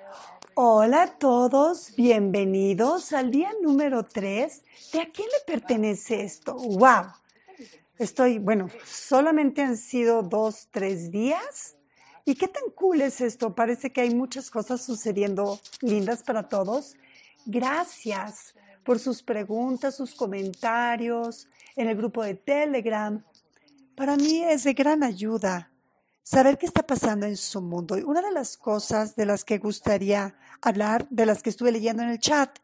Hola a todos, bienvenidos al día número 3. ¿De a quién le pertenece esto? ¡Wow! Solamente han sido 2, 3 días. ¿Y qué tan cool es esto? Parece que hay muchas cosas sucediendo lindas para todos. Gracias por sus preguntas, sus comentarios en el grupo de Telegram. Para mí es de gran ayuda saber qué está pasando en su mundo. Y una de las cosas de las que gustaría hablar, de las que estuve leyendo en el chat,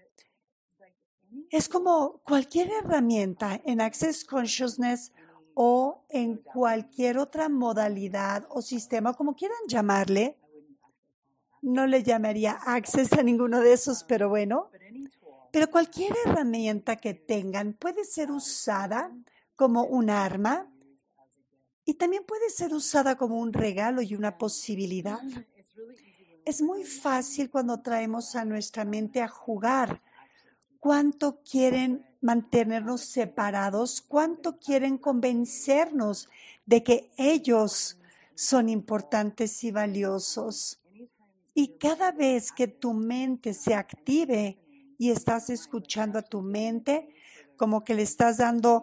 es como cualquier herramienta en Access Consciousness o en cualquier otra modalidad o sistema, como quieran llamarle. No le llamaría Access a ninguno de esos, pero bueno. Pero cualquier herramienta que tengan puede ser usada como un arma y también puede ser usada como un regalo y una posibilidad. Es muy fácil cuando traemos a nuestra mente a jugar. ¿Cuánto quieren mantenernos separados? ¿Cuánto quieren convencernos de que ellos son importantes y valiosos? Y cada vez que tu mente se active y estás escuchando a tu mente, como que le estás dando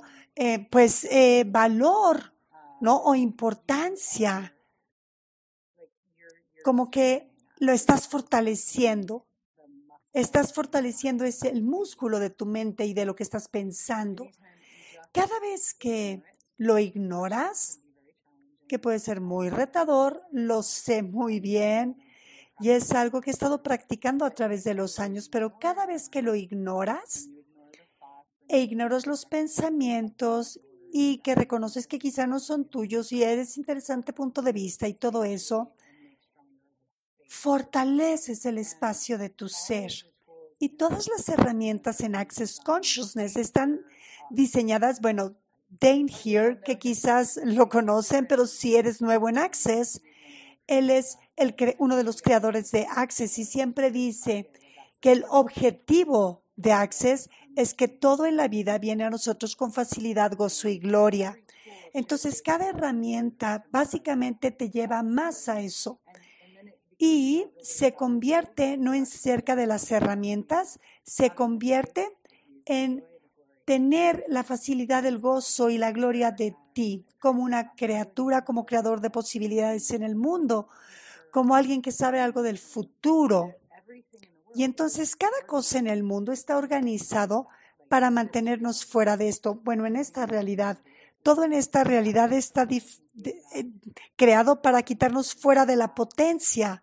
valor, ¿no? O importancia, como que lo estás fortaleciendo. Estás fortaleciendo el músculo de tu mente y de lo que estás pensando. Cada vez que lo ignoras, que puede ser muy retador, lo sé muy bien, y es algo que he estado practicando a través de los años, pero cada vez que lo ignoras e ignoras los pensamientos y que reconoces que quizá no son tuyos y eres interesante punto de vista y todo eso, fortaleces el espacio de tu ser. Y todas las herramientas en Access Consciousness están diseñadas, Dane Here, que quizás lo conocen, pero si eres nuevo en Access, él es uno de los creadores de Access y siempre dice que el objetivo de Access es que todo en la vida viene a nosotros con facilidad, gozo y gloria. Entonces, cada herramienta básicamente te lleva más a eso. Y se convierte no en cerca de las herramientas, se convierte en tener la facilidad, el gozo y la gloria de ti como una criatura, como creador de posibilidades en el mundo, como alguien que sabe algo del futuro. Y entonces cada cosa en el mundo está organizado para mantenernos fuera de esto. Bueno, en esta realidad, todo en esta realidad está creado para quitarnos fuera de la potencia,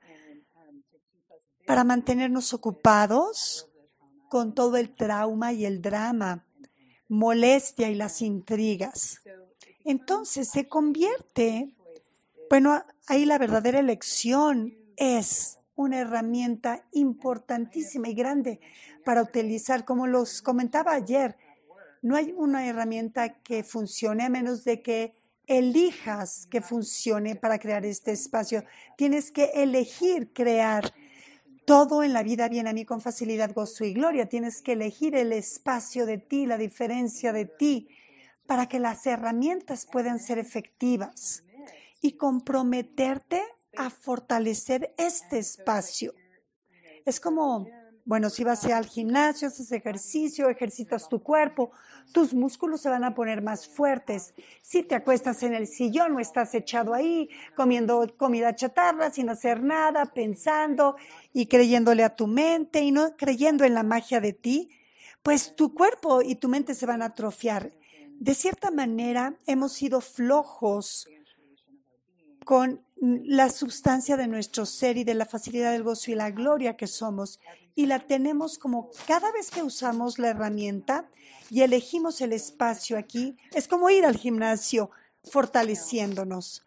para mantenernos ocupados con todo el trauma y el drama, molestia y las intrigas. Entonces se convierte, ahí la verdadera elección es una herramienta importantísima y grande para utilizar, como los comentaba ayer. No hay una herramienta que funcione a menos de que elijas que funcione para crear este espacio. Tienes que elegir crear. Todo en la vida viene a mí con facilidad, gozo y gloria. Tienes que elegir el espacio de ti, la diferencia de ti, para que las herramientas puedan ser efectivas y comprometerte a fortalecer este espacio. Es como, si vas al gimnasio, haces ejercicio, ejercitas tu cuerpo, tus músculos se van a poner más fuertes. Si te acuestas en el sillón o estás echado ahí comiendo comida chatarra sin hacer nada, pensando y creyéndole a tu mente y no creyendo en la magia de ti, pues tu cuerpo y tu mente se van a atrofiar. De cierta manera, hemos sido flojos con la sustancia de nuestro ser y de la facilidad del gozo y la gloria que somos. Y la tenemos como cada vez que usamos la herramienta y elegimos el espacio aquí, es como ir al gimnasio fortaleciéndonos.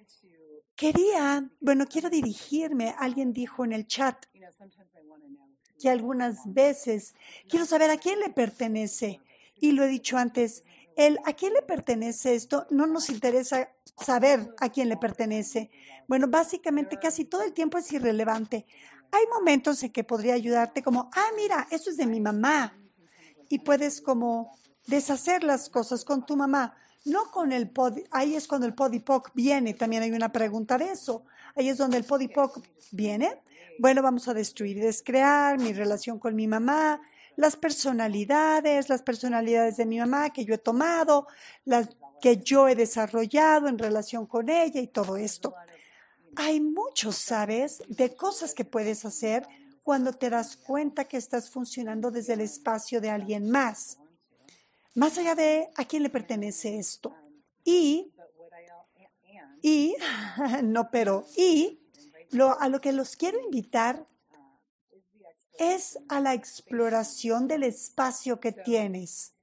Quiero dirigirme, alguien dijo en el chat que algunas veces quiero saber a quién le pertenece. Y lo he dicho antes, ¿a quién le pertenece esto? No nos interesa saber a quién le pertenece. Básicamente casi todo el tiempo es irrelevante. Hay momentos en que podría ayudarte como, mira, eso es de mi mamá. Y puedes como deshacer las cosas con tu mamá. No con el ahí es cuando el podipoc viene. También hay una pregunta de eso. Ahí es donde el podipoc viene. Bueno, vamos a destruir y descrear mi relación con mi mamá, las personalidades de mi mamá que yo he tomado, las que yo he desarrollado en relación con ella y todo esto. Hay muchos, ¿sabes?, de cosas que puedes hacer cuando te das cuenta que estás funcionando desde el espacio de alguien más allá de a quién le pertenece esto. A lo que los quiero invitar es a la exploración del espacio que tienes.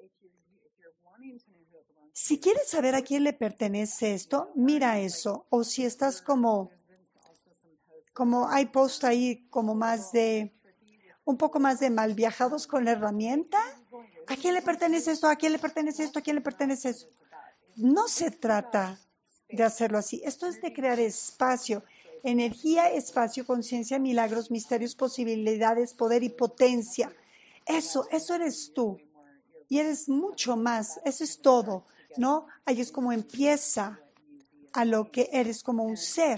Si quieres saber a quién le pertenece esto, mira eso. O si estás como hay post ahí como un poco más de mal viajados con la herramienta. ¿A quién le pertenece esto? ¿A quién le pertenece esto? ¿A quién le pertenece eso? No se trata de hacerlo así. Esto es de crear espacio, energía, espacio, conciencia, milagros, misterios, posibilidades, poder y potencia. Eso eres tú. Y eres mucho más. Eso es todo, ¿no? Ahí es como empieza a lo que eres como un ser.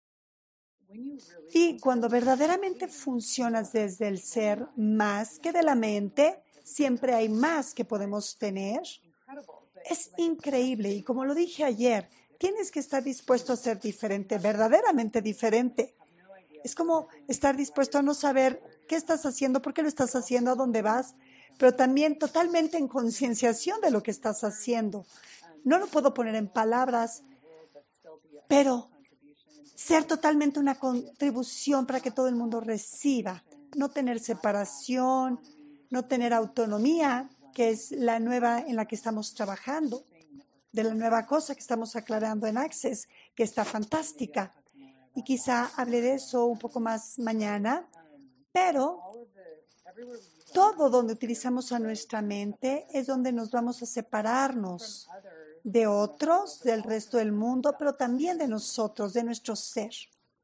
Y cuando verdaderamente funcionas desde el ser más que de la mente, siempre hay más que podemos tener. Es increíble. Y como lo dije ayer, tienes que estar dispuesto a ser diferente, verdaderamente diferente. Es como estar dispuesto a no saber qué estás haciendo, por qué lo estás haciendo, a dónde vas, pero también totalmente en concienciación de lo que estás haciendo. No lo puedo poner en palabras, pero ser totalmente una contribución para que todo el mundo reciba. No tener separación, no tener autonomía, que es la nueva en la que estamos trabajando, de la nueva cosa que estamos aclarando en Access, que está fantástica. Y quizá hable de eso un poco más mañana, pero todo donde utilizamos a nuestra mente es donde nos vamos a separarnos de otros, del resto del mundo, pero también de nosotros, de nuestro ser.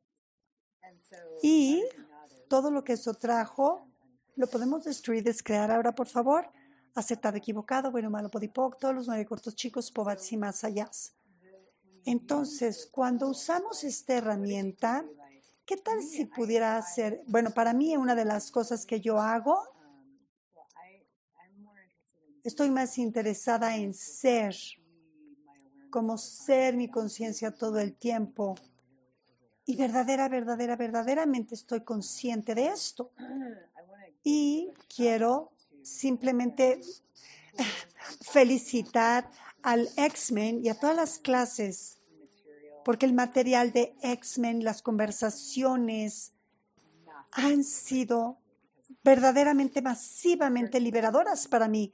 Y todo lo que eso trajo, lo podemos destruir, descrear ahora, por favor. Aceptado, equivocado, bueno, malo, podipoc, todos los 9 cortos chicos, pobats y más allá. Entonces, cuando usamos esta herramienta, ¿qué tal si pudiera hacer? Bueno, para mí una de las cosas que yo hago, estoy más interesada en ser, como ser mi conciencia todo el tiempo. Y verdaderamente estoy consciente de esto. Y quiero simplemente felicitar al X-Men y a todas las clases, porque el material de X-Men, las conversaciones, han sido verdaderamente, masivamente liberadoras para mí,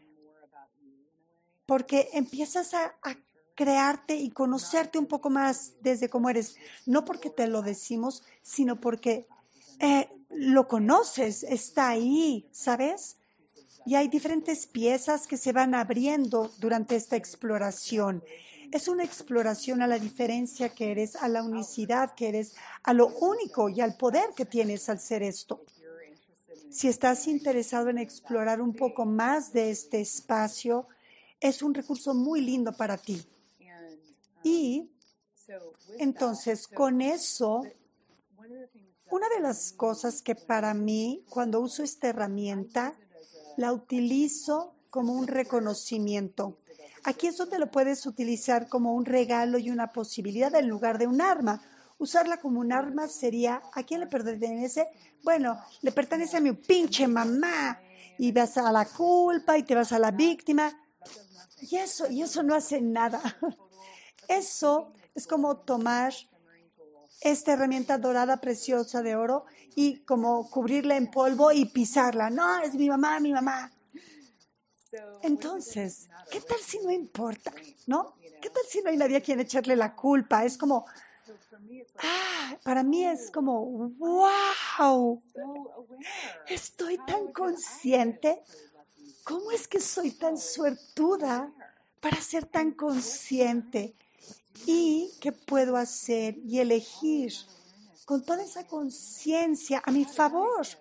porque empiezas a crearte y conocerte un poco más desde cómo eres, no porque te lo decimos, sino porque lo conoces, está ahí, ¿sabes? Y hay diferentes piezas que se van abriendo durante esta exploración. Es una exploración a la diferencia que eres, a la unicidad que eres, a lo único y al poder que tienes al ser esto. Si estás interesado en explorar un poco más de este espacio, es un recurso muy lindo para ti. Y entonces, con eso, una de las cosas que para mí, cuando uso esta herramienta, la utilizo como un reconocimiento. Aquí es donde lo puedes utilizar como un regalo y una posibilidad en lugar de un arma. Usarla como un arma sería, ¿a quién le pertenece? Bueno, le pertenece a mi pinche mamá. Y vas a la culpa y te vas a la víctima. Y eso no hace nada. Eso es como tomar esta herramienta dorada, preciosa de oro y como cubrirla en polvo y pisarla. No, es mi mamá, mi mamá. Entonces, ¿qué tal si no importa? ¿No? ¿Qué tal si no hay nadie a quien echarle la culpa? Es como, para mí es como, wow, estoy tan consciente. ¿Cómo es que soy tan suertuda para ser tan consciente? ¿Y qué puedo hacer y elegir con toda esa conciencia a mi favor?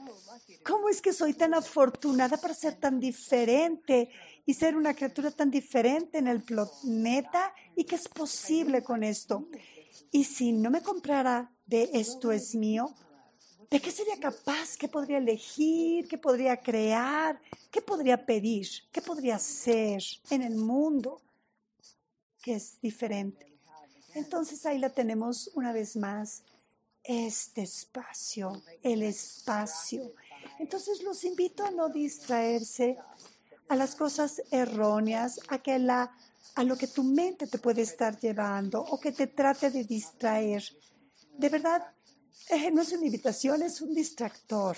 ¿Cómo es que soy tan afortunada para ser tan diferente y ser una criatura tan diferente en el planeta? ¿Y qué es posible con esto? Y si no me comprara de esto es mío, ¿de qué sería capaz? ¿Qué podría elegir? ¿Qué podría crear? ¿Qué podría pedir? ¿Qué podría hacer en el mundo que es diferente? Entonces ahí la tenemos una vez más, este espacio, el espacio. Entonces los invito a no distraerse a las cosas erróneas, a lo que tu mente te puede estar llevando o que te trate de distraer. De verdad, no es una invitación, es un distractor.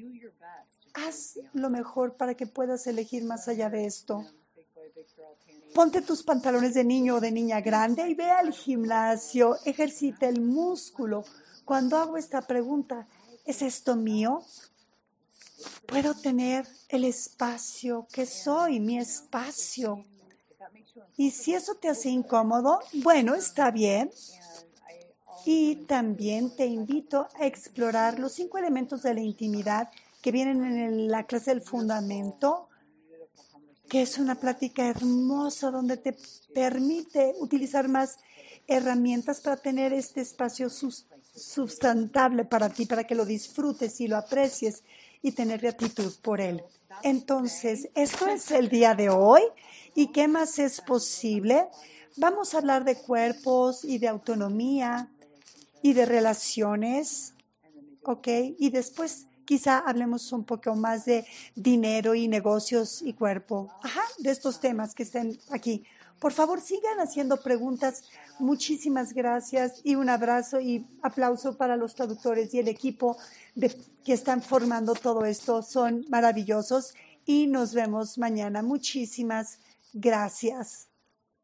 Haz lo mejor para que puedas elegir más allá de esto. Ponte tus pantalones de niño o de niña grande y ve al gimnasio, ejercita el músculo. Cuando hago esta pregunta, ¿es esto mío? Puedo tener el espacio que soy, mi espacio. Y si eso te hace incómodo, bueno, está bien. Y también te invito a explorar los 5 elementos de la intimidad que vienen en la clase del fundamento, que es una plática hermosa donde te permite utilizar más herramientas para tener este espacio sustentable para ti, para que lo disfrutes y lo aprecies y tener gratitud por él. Entonces, esto es el día de hoy. ¿Y qué más es posible? Vamos a hablar de cuerpos y de autonomía y de relaciones, ¿ok? Y después quizá hablemos un poco más de dinero y negocios y cuerpo. Ajá, de estos temas que estén aquí. Por favor, sigan haciendo preguntas. Muchísimas gracias y un abrazo y aplauso para los traductores y el equipo que están formando todo esto. Son maravillosos y nos vemos mañana. Muchísimas gracias.